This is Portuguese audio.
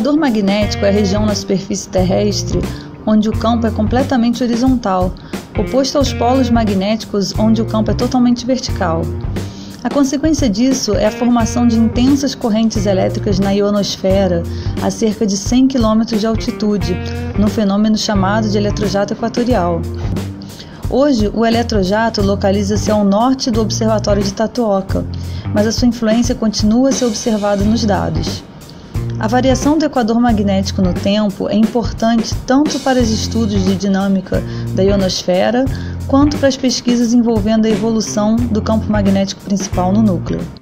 equador magnético é a região na superfície terrestre onde o campo é completamente horizontal, oposto aos polos magnéticos onde o campo é totalmente vertical. A consequência disso é a formação de intensas correntes elétricas na ionosfera a cerca de 100 km de altitude, no fenômeno chamado de eletrojato equatorial. Hoje, o eletrojato localiza-se ao norte do Observatório de Tatuoca, mas a sua influência continua a ser observada nos dados. A variação do equador magnético no tempo é importante tanto para os estudos de dinâmica da ionosfera, quanto para as pesquisas envolvendo a evolução do campo magnético principal no núcleo.